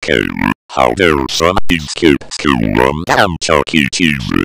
How dare some escape school on damn Chuck E. Cheese?